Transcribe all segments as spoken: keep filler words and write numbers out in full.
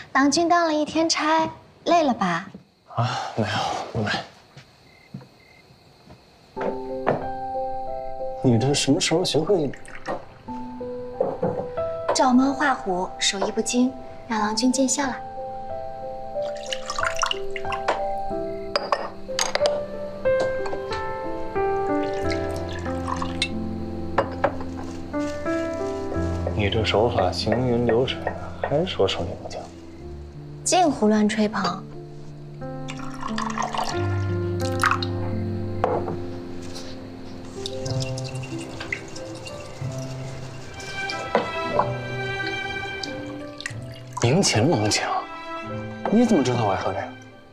郎君当了一天差，累了吧？ 啊，没有，不累。你这什么时候学会？ 照猫画虎，手艺不精，让郎君见笑了。 你这手法行云流水，还说手艺不精？ 净胡乱吹捧。 明琴猛请，你怎么知道我爱喝这个？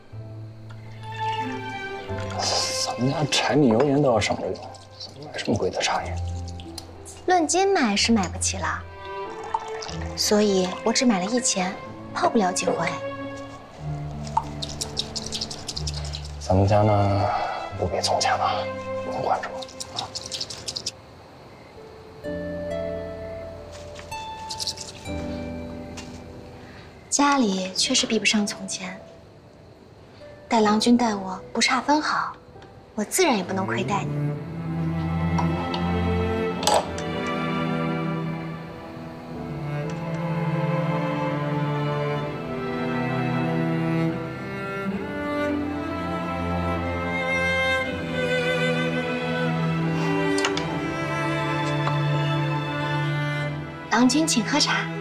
咱们家柴米油盐都要省着用，怎么买这么贵的茶叶？ 论斤买是买不起了，所以我只买了一钱，泡不了几回。 咱们家呢，不比从前了，不用管着我啊。 家里确实比不上从前，待郎君待我不差分毫，我自然也不能亏待你。郎君请喝茶。